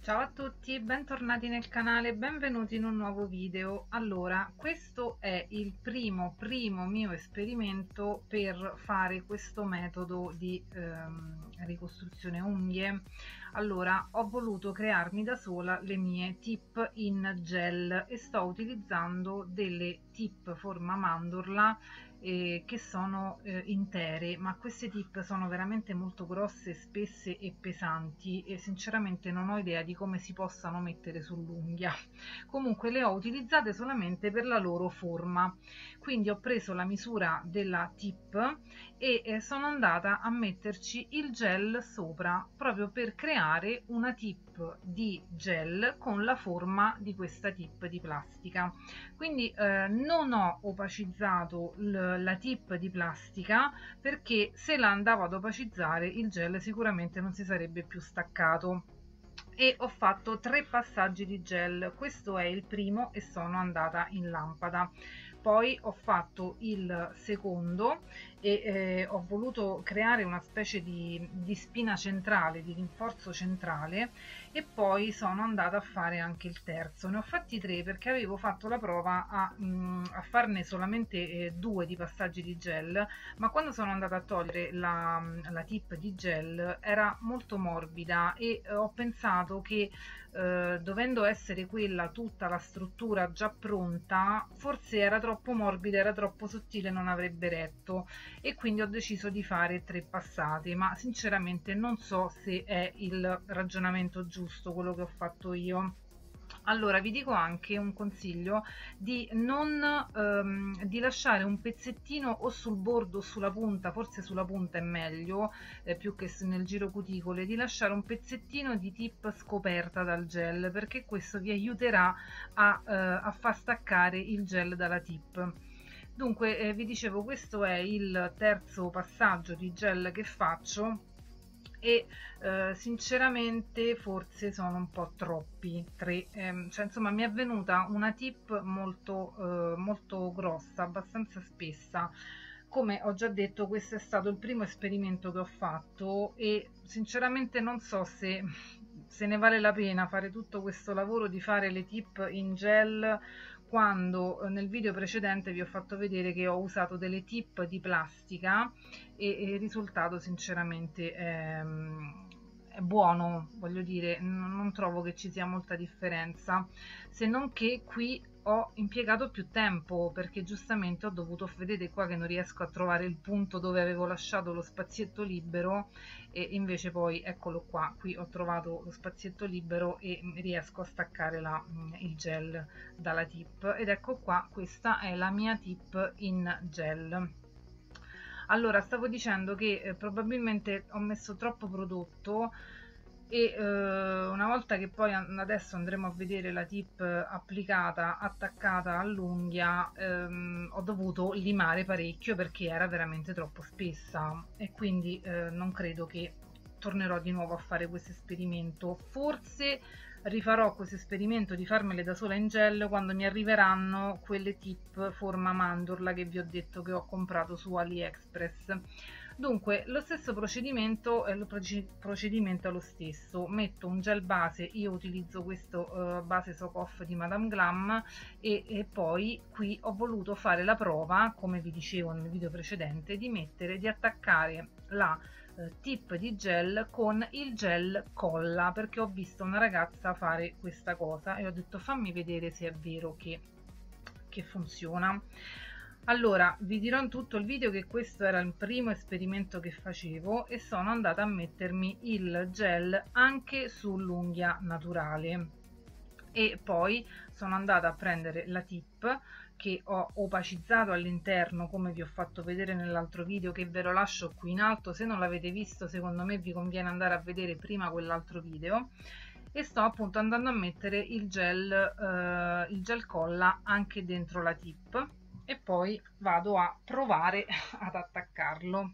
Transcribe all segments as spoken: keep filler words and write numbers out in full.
Ciao a tutti, bentornati nel canale, benvenuti in un nuovo video. Allora, questo è il primo primo mio esperimento per fare questo metodo di ehm, ricostruzione unghie. Allora, ho voluto crearmi da sola le mie tip in gel e sto utilizzando delle tip forma mandorla eh, che sono eh, intere, ma queste tip sono veramente molto grosse, spesse e pesanti e sinceramente non ho idea di come si possano mettere sull'unghia. Comunque le ho utilizzate solamente per la loro forma, quindi ho preso la misura della tip e eh, sono andata a metterci il gel sopra proprio per creare una tip di gel con la forma di questa tip di plastica. Quindi eh, non ho opacizzato la tip di plastica, perché se la andavo ad opacizzare il gel sicuramente non si sarebbe più staccato, e ho fatto tre passaggi di gel. Questo è il primo e sono andata in lampada. Poi ho fatto il secondo e eh, ho voluto creare una specie di, di spina centrale, di rinforzo centrale, e poi sono andata a fare anche il terzo. Ne ho fatti tre perché avevo fatto la prova a, mh, a farne solamente eh, due di passaggi di gel, ma quando sono andata a togliere la, la tip di gel era molto morbida e eh, ho pensato che eh, dovendo essere quella tutta la struttura già pronta, forse era troppo morbida, era troppo sottile, non avrebbe retto, e quindi ho deciso di fare tre passate, ma sinceramente non so se è il ragionamento giusto quello che ho fatto io. Allora vi dico anche un consiglio di non ehm, di lasciare un pezzettino o sul bordo o sulla punta, forse sulla punta è meglio eh, più che nel giro cuticole, di lasciare un pezzettino di tip scoperta dal gel, perché questo vi aiuterà a, eh, a far staccare il gel dalla tip. Dunque eh, vi dicevo, questo è il terzo passaggio di gel che faccio e eh, sinceramente forse sono un po' troppi tre, ehm, cioè insomma mi è venuta una tip molto eh, molto grossa, abbastanza spessa. Come ho già detto, questo è stato il primo esperimento che ho fatto e sinceramente non so se se ne vale la pena fare tutto questo lavoro di fare le tip in gel, quando nel video precedente vi ho fatto vedere che ho usato delle tip di plastica e, e il risultato sinceramente è, è buono, voglio dire, non, non trovo che ci sia molta differenza, se non che qui ho impiegato più tempo, perché giustamente ho dovuto, vedete qua che non riesco a trovare il punto dove avevo lasciato lo spazietto libero, e invece poi eccolo qua, qui ho trovato lo spazietto libero e riesco a staccare la, il gel dalla tip, ed ecco qua, questa è la mia tip in gel. Allora, stavo dicendo che eh, probabilmente ho messo troppo prodotto e eh, una volta che poi adesso andremo a vedere la tip applicata, attaccata all'unghia, ehm, ho dovuto limare parecchio perché era veramente troppo spessa, e quindi eh, non credo che tornerò di nuovo a fare questo esperimento. Forse rifarò questo esperimento di farmele da sola in gel quando mi arriveranno quelle tip forma mandorla che vi ho detto che ho comprato su AliExpress. Dunque, lo stesso procedimento, eh, il procedimento è lo stesso. Metto un gel base, io utilizzo questo uh, base Soak Off di Madame Glam, e, e poi qui ho voluto fare la prova, come vi dicevo nel video precedente, di mettere, di attaccare la uh, tip di gel con il gel colla, perché ho visto una ragazza fare questa cosa e ho detto fammi vedere se è vero che, che funziona. Allora, vi dirò in tutto il video che questo era il primo esperimento che facevo e sono andata a mettermi il gel anche sull'unghia naturale, e poi sono andata a prendere la tip che ho opacizzato all'interno, come vi ho fatto vedere nell'altro video, che ve lo lascio qui in alto. Se non l'avete visto, secondo me vi conviene andare a vedere prima quell'altro video, e sto appunto andando a mettere il gel, eh, il gel colla anche dentro la tip, e poi vado a provare ad attaccarlo.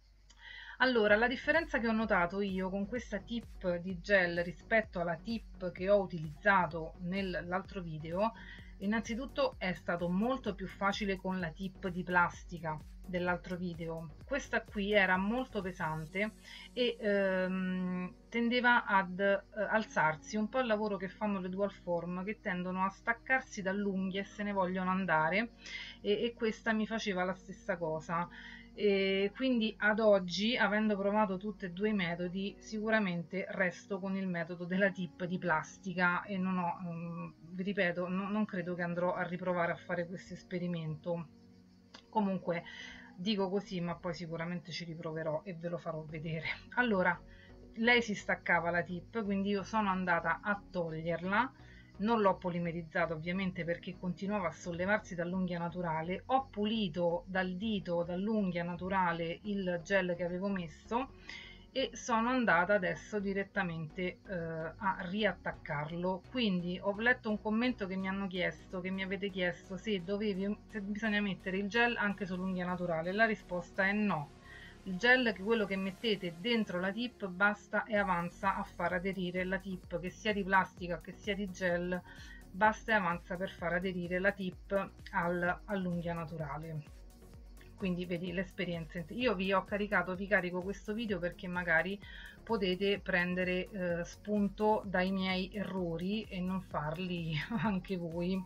Allora, la differenza che ho notato io con questa tip di gel rispetto alla tip che ho utilizzato nell'altro video, innanzitutto è stato molto più facile con la tip di plastica, dell'altro video. Questa qui era molto pesante e ehm, tendeva ad eh, alzarsi, un po' il lavoro che fanno le dual form, che tendono a staccarsi dall'unghia e se ne vogliono andare, e, e questa mi faceva la stessa cosa. E quindi ad oggi, avendo provato tutti e due i metodi, sicuramente resto con il metodo della tip di plastica e non ho, um, vi ripeto, no, non credo che andrò a riprovare a fare questo esperimento. Comunque dico così, ma poi sicuramente ci riproverò e ve lo farò vedere. Allora, lei si staccava la tip, quindi io sono andata a toglierla. Non l'ho polimerizzata ovviamente perché continuava a sollevarsi dall'unghia naturale. Ho pulito dal dito, dall'unghia naturale, il gel che avevo messo e sono andata adesso direttamente eh, a riattaccarlo. Quindi ho letto un commento che mi hanno chiesto, che mi avete chiesto se, dovevi, se bisogna mettere il gel anche sull'unghia naturale. La risposta è no. Il gel, che quello che mettete dentro la tip, basta e avanza a far aderire la tip, che sia di plastica che sia di gel, basta e avanza per far aderire la tip al, all'unghia naturale. Quindi vedi l'esperienza. Io vi ho caricato, vi carico questo video perché magari potete prendere eh, spunto dai miei errori e non farli anche voi.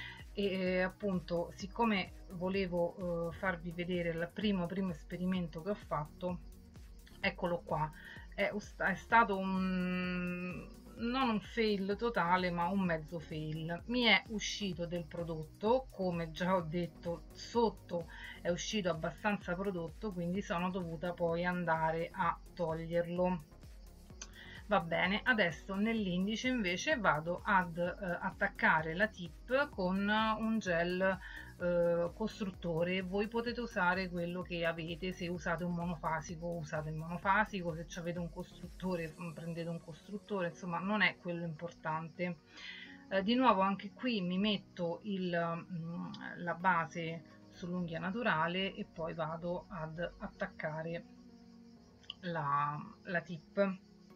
E appunto, siccome volevo eh, farvi vedere il primo primo esperimento che ho fatto, eccolo qua. È, è stato un non un fail totale, ma un mezzo fail. Mi è uscito del prodotto, come già ho detto, sotto è uscito abbastanza prodotto, quindi sono dovuta poi andare a toglierlo. Va bene, adesso nell'indice invece vado ad eh, attaccare la tip con un gel eh, costruttore. Voi potete usare quello che avete, se usate un monofasico usate il monofasico, se avete un costruttore prendete un costruttore, insomma non è quello importante. Eh, di nuovo anche qui mi metto il, mh, la base sull'unghia naturale e poi vado ad attaccare la, la tip.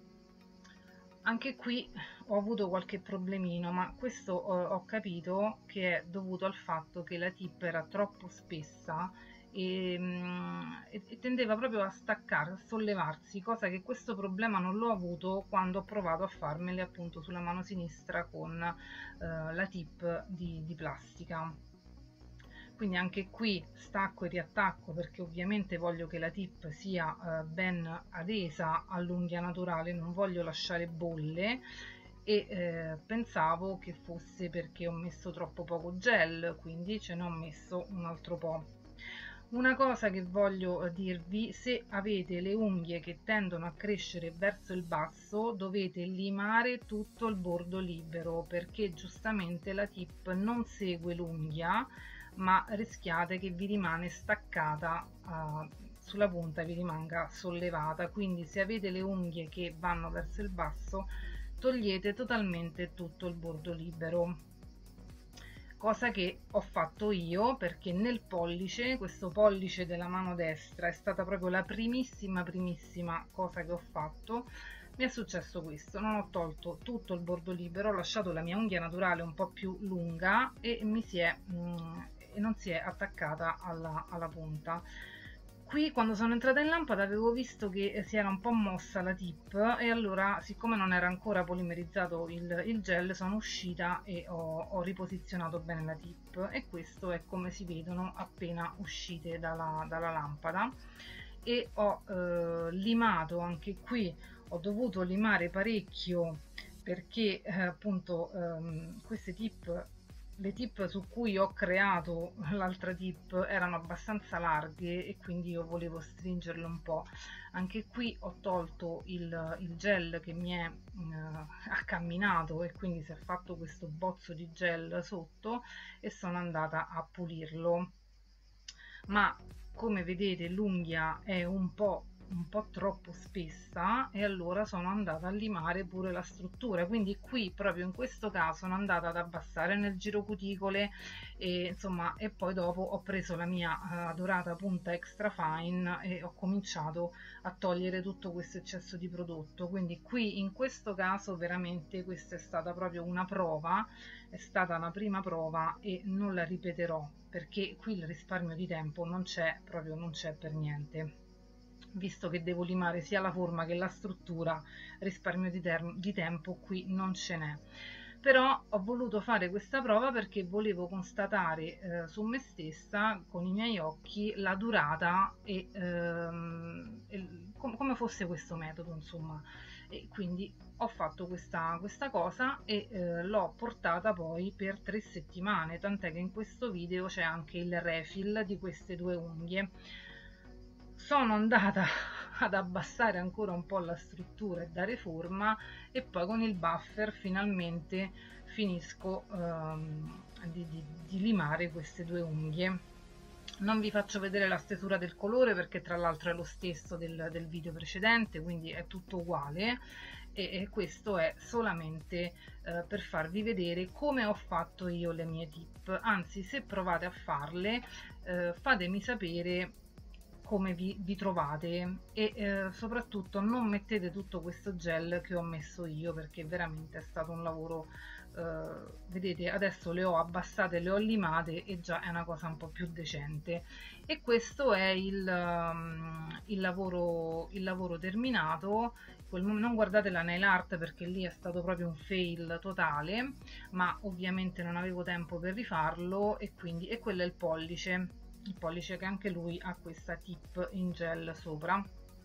Anche qui ho avuto qualche problemino, ma questo ho, ho capito che è dovuto al fatto che la tip era troppo spessa e, e, e tendeva proprio a staccare, a sollevarsi, cosa che questo problema non l'ho avuto quando ho provato a farmele appunto sulla mano sinistra con eh, la tip di, di plastica. Quindi anche qui stacco e riattacco perché ovviamente voglio che la tip sia eh, ben adesa all'unghia naturale, non voglio lasciare bolle, e eh, pensavo che fosse perché ho messo troppo poco gel, quindi ce ne ho messo un altro po'. Una cosa che voglio dirvi: se avete le unghie che tendono a crescere verso il basso, dovete limare tutto il bordo libero, perché giustamente la tip non segue l'unghia, ma rischiate che vi rimane staccata uh, sulla punta, vi rimanga sollevata. Quindi se avete le unghie che vanno verso il basso, togliete totalmente tutto il bordo libero, cosa che ho fatto io, perché nel pollice, questo pollice della mano destra è stata proprio la primissima primissima cosa che ho fatto. Mi è successo questo: non ho tolto tutto il bordo libero, ho lasciato la mia unghia naturale un po' più lunga e mi si è mh, e non si è attaccata alla, alla punta. Qui quando sono entrata in lampada avevo visto che si era un po' mossa la tip e allora, siccome non era ancora polimerizzato il, il gel, sono uscita e ho, ho riposizionato bene la tip, e questo è come si vedono appena uscite dalla, dalla lampada. E ho eh, limato anche qui, ho dovuto limare parecchio perché eh, appunto ehm, queste tip, le tip su cui ho creato l'altra tip, erano abbastanza larghe e quindi io volevo stringerle un po'. Anche qui ho tolto il, il gel che mi è eh, accamminato e quindi si è fatto questo bozzo di gel sotto, e sono andata a pulirlo. Ma come vedete l'unghia è un po' un po' troppo spessa e allora sono andata a limare pure la struttura, quindi qui proprio in questo caso sono andata ad abbassare nel girocuticole e insomma, e poi dopo ho preso la mia uh, adorata punta extra fine e ho cominciato a togliere tutto questo eccesso di prodotto. Quindi qui in questo caso veramente questa è stata proprio una prova, è stata una prima prova e non la ripeterò, perché qui il risparmio di tempo non c'è, proprio non c'è per niente, visto che devo limare sia la forma che la struttura. Risparmio di, di tempo qui non ce n'è. Però ho voluto fare questa prova perché volevo constatare eh, su me stessa, con i miei occhi, la durata e, ehm, e com come fosse questo metodo, insomma. E quindi ho fatto questa, questa cosa e eh, l'ho portata poi per tre settimane, tant'è che in questo video c'è anche il refill di queste due unghie. Sono andata ad abbassare ancora un po' la struttura e dare forma, e poi con il buffer finalmente finisco ehm, di, di, di limare queste due unghie. Non vi faccio vedere la stesura del colore perché tra l'altro è lo stesso del, del video precedente, quindi è tutto uguale, e, e questo è solamente eh, per farvi vedere come ho fatto io le mie tip. Anzi, se provate a farle eh, fatemi sapere come vi, vi trovate, e eh, soprattutto non mettete tutto questo gel che ho messo io, perché veramente è stato un lavoro eh, vedete, adesso le ho abbassate, le ho limate e già è una cosa un po' più decente. E questo è il, um, il, lavoro, il lavoro terminato. Non guardate la nail art perché lì è stato proprio un fail totale, ma ovviamente non avevo tempo per rifarlo, e quindi e quello è il pollice il pollice che anche lui ha questa tip in gel sopra.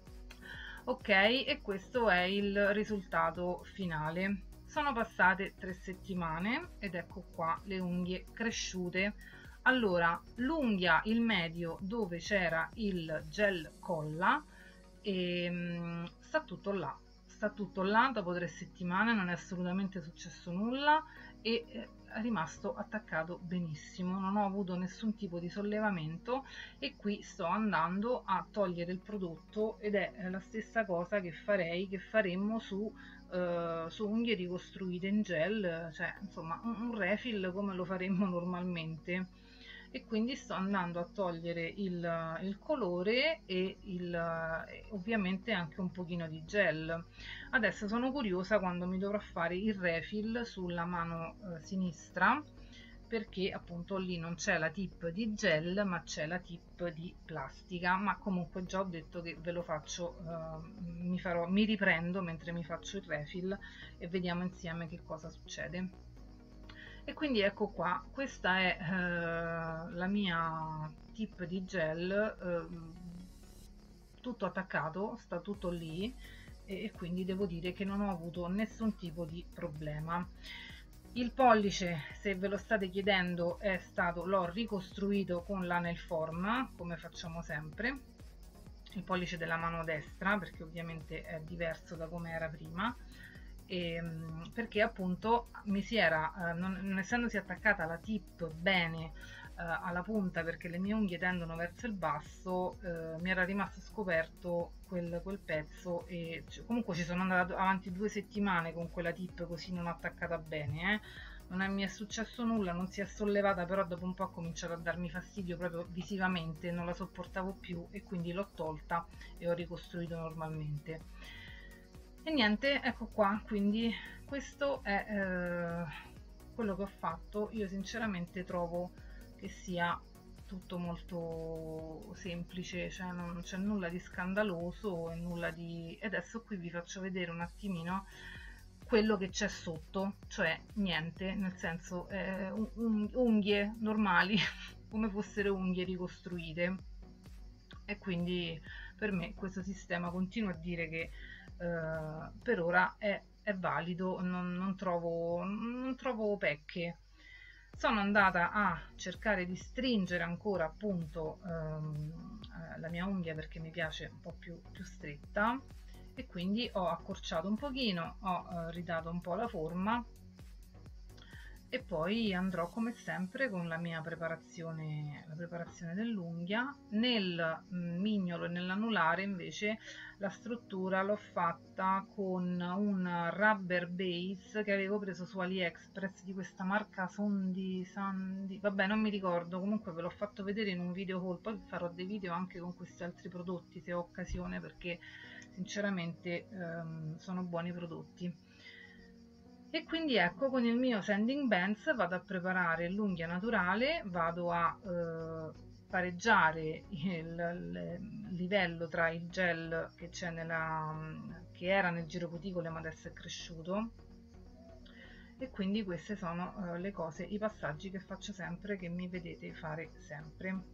Ok, e questo è il risultato finale. Sono passate tre settimane ed ecco qua le unghie cresciute. Allora, l'unghia, il medio dove c'era il gel colla, e, um, sta tutto là sta tutto là dopo tre settimane, non è assolutamente successo nulla e eh, è rimasto attaccato benissimo, non ho avuto nessun tipo di sollevamento. E qui sto andando a togliere il prodotto ed è la stessa cosa che farei che faremmo su, eh, su unghie ricostruite in gel, cioè insomma un, un refill come lo faremmo normalmente. E quindi sto andando a togliere il, il colore e il, eh, ovviamente anche un pochino di gel. Adesso sono curiosa quando mi dovrò fare il refill sulla mano eh, sinistra, perché appunto lì non c'è la tip di gel ma c'è la tip di plastica, ma comunque già ho detto che ve lo faccio, eh, mi, farò, mi riprendo mentre mi faccio il refill e vediamo insieme che cosa succede. E quindi ecco qua, questa è eh, la mia tip di gel, eh, tutto attaccato, sta tutto lì, e, e quindi devo dire che non ho avuto nessun tipo di problema. Il pollice, se ve lo state chiedendo, è stato, l'ho ricostruito con la nail form, come facciamo sempre, il pollice della mano destra, perché ovviamente è diverso da come era prima. E, perché appunto mi si era, eh, non, non essendosi attaccata la tip bene eh, alla punta, perché le mie unghie tendono verso il basso, eh, mi era rimasto scoperto quel, quel pezzo, e cioè, comunque ci sono andata avanti due settimane con quella tip così non attaccata bene, eh. Non è, mi è successo nulla, non si è sollevata, però dopo un po' ha cominciato a darmi fastidio proprio visivamente, non la sopportavo più e quindi l'ho tolta e ho ricostruito normalmente. E niente, ecco qua, quindi questo è eh, quello che ho fatto. Io sinceramente trovo che sia tutto molto semplice, cioè non c'è nulla di scandaloso e nulla di... E adesso qui vi faccio vedere un attimino quello che c'è sotto, cioè niente, nel senso eh, un, un, unghie normali come fossero unghie ricostruite. E quindi per me questo sistema, continuo a dire che Uh, per ora è, è valido, non, non, trovo, non trovo pecche. Sono andata a cercare di stringere ancora appunto um, la mia unghia perché mi piace un po' più, più stretta, e quindi ho accorciato un pochino, ho uh, ridato un po' la forma e poi andrò come sempre con la mia preparazione, la preparazione dell'unghia. Nel mignolo e nell'anulare invece la struttura l'ho fatta con un rubber base che avevo preso su AliExpress di questa marca Sondi, Sandi, vabbè non mi ricordo, comunque ve l'ho fatto vedere in un video haul, poi farò dei video anche con questi altri prodotti se ho occasione, perché sinceramente ehm, sono buoni prodotti. E quindi ecco, con il mio sanding bands vado a preparare l'unghia naturale, vado a eh, pareggiare il, il livello tra il gel che c'è nella che era nel girocuticole ma adesso è cresciuto, e quindi queste sono eh, le cose, i passaggi che faccio sempre, che mi vedete fare sempre.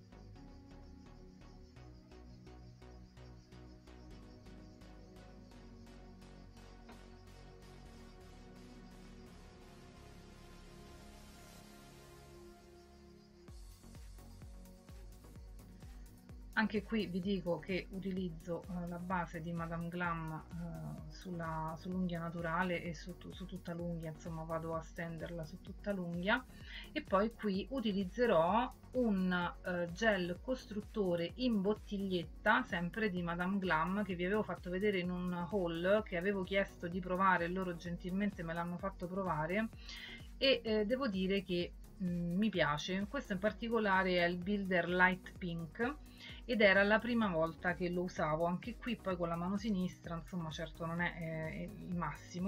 Anche qui vi dico che utilizzo eh, la base di Madame Glam eh, sulla, sull'unghia naturale e su, su tutta l'unghia, insomma vado a stenderla su tutta l'unghia, e poi qui utilizzerò un eh, gel costruttore in bottiglietta, sempre di Madame Glam, che vi avevo fatto vedere in un haul che avevo chiesto di provare e loro gentilmente me l'hanno fatto provare, e eh, devo dire che mh, mi piace. Questo in particolare è il Builder Light Pink ed era la prima volta che lo usavo. Anche qui poi con la mano sinistra, insomma certo non è, è il massimo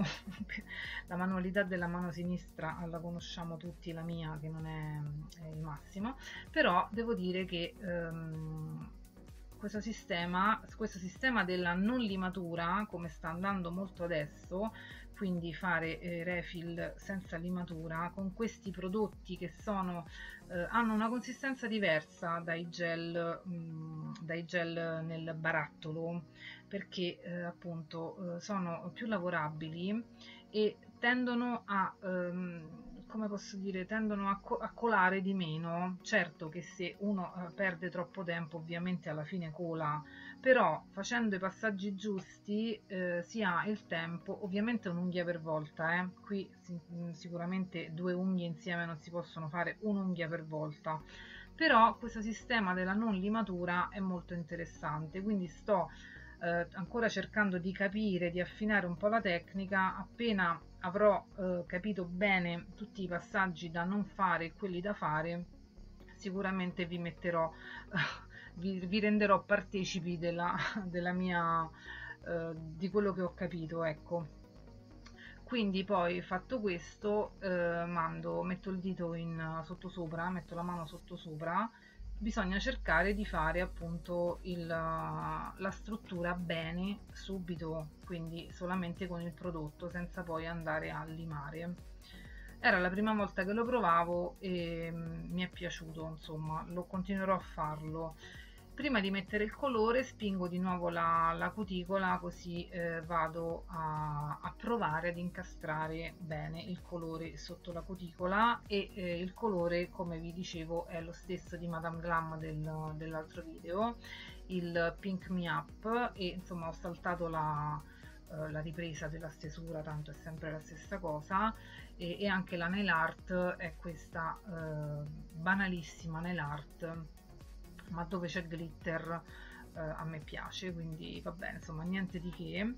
la manualità della mano sinistra la conosciamo tutti, la mia che non è, è il massimo, però devo dire che ehm, questo sistema, questo sistema della non limatura, come sta andando molto adesso, quindi fare eh, refill senza limatura con questi prodotti che sono, eh, hanno una consistenza diversa dai gel, mh, dai gel nel barattolo, perché eh, appunto eh, sono più lavorabili e tendono a ehm, come posso dire, tendono a, co a colare di meno. Certo che se uno eh, perde troppo tempo ovviamente alla fine cola, però facendo i passaggi giusti eh, si ha il tempo. Ovviamente un'unghia per volta, eh. Qui si, sicuramente due unghie insieme non si possono fare, un'unghia per volta, però questo sistema della non limatura è molto interessante, quindi sto eh, ancora cercando di capire, di affinare un po' la tecnica. Appena avrò eh, capito bene tutti i passaggi da non fare e quelli da fare, sicuramente vi metterò vi, vi renderò partecipi della, della mia eh, di quello che ho capito, ecco. Quindi poi fatto questo eh, mando, metto il dito in sottosopra, metto la mano sottosopra. Bisogna cercare di fare appunto il, la struttura bene subito, quindi solamente con il prodotto, senza poi andare a limare. Era la prima volta che lo provavo e mi è piaciuto, insomma, lo continuerò a farlo. Prima di mettere il colore spingo di nuovo la, la cuticola, così eh, vado a, a provare ad incastrare bene il colore sotto la cuticola, e eh, il colore, come vi dicevo, è lo stesso di Madame Glam del, dell'altro video, il Pink Me Up, e insomma ho saltato la, eh, la ripresa della stesura, tanto è sempre la stessa cosa, e, e anche la nail art è questa eh, banalissima nail art, ma dove c'è glitter eh, a me piace, quindi va bene, insomma niente di che.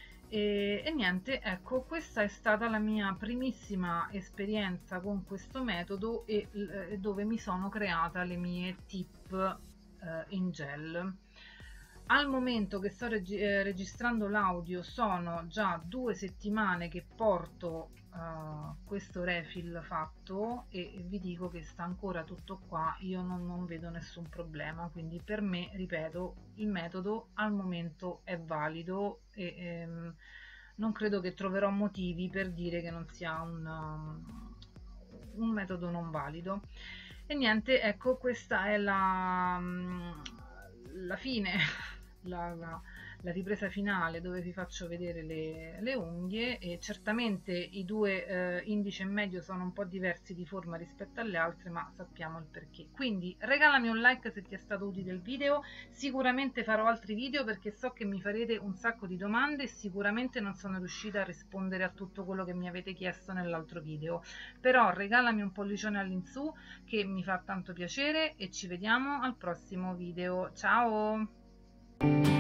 E, e niente, ecco, questa è stata la mia primissima esperienza con questo metodo, e, e dove mi sono creata le mie tip eh, in gel. Al momento che sto reg eh, registrando l'audio sono già due settimane che porto uh, questo refill fatto, e vi dico che sta ancora tutto qua, io non, non vedo nessun problema, quindi per me, ripeto, il metodo al momento è valido, e ehm, non credo che troverò motivi per dire che non sia un, um, un metodo non valido. E niente, ecco, questa è la, la fine La, la, la ripresa finale dove vi faccio vedere le, le unghie, e certamente i due eh, indice e medio sono un po' diversi di forma rispetto alle altre, ma sappiamo il perché. Quindi regalami un like se ti è stato utile il video, sicuramente farò altri video perché so che mi farete un sacco di domande e sicuramente non sono riuscita a rispondere a tutto quello che mi avete chiesto nell'altro video, però regalami un pollicione all'insù che mi fa tanto piacere e ci vediamo al prossimo video. Ciao!